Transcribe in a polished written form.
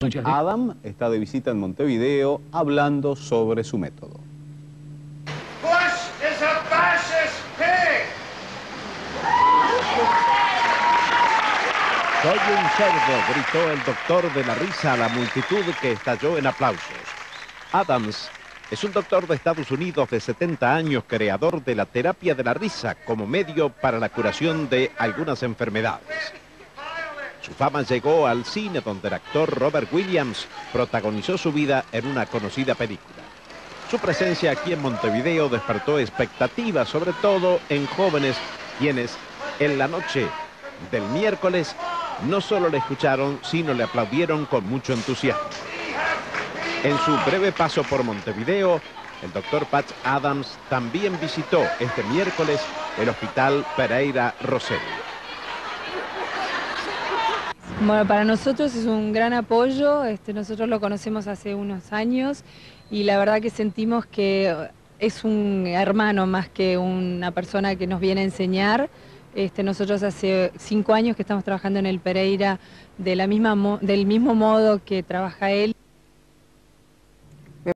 Adam está de visita en Montevideo hablando sobre su método. Bush is a fascist pig. Soy un cerdo, gritó el doctor de la risa a la multitud que estalló en aplausos. Adams es un doctor de Estados Unidos de 70 años, creador de la terapia de la risa como medio para la curación de algunas enfermedades. Su fama llegó al cine, donde el actor Robert Williams protagonizó su vida en una conocida película. Su presencia aquí en Montevideo despertó expectativas, sobre todo en jóvenes, quienes en la noche del miércoles no solo le escucharon, sino le aplaudieron con mucho entusiasmo. En su breve paso por Montevideo, el doctor Patch Adams también visitó este miércoles el Hospital Pereira Rosselli. Bueno, para nosotros es un gran apoyo, nosotros lo conocemos hace unos años y la verdad que sentimos que es un hermano más que una persona que nos viene a enseñar. Nosotros hace 5 años que estamos trabajando en el Pereira del mismo modo que trabaja él.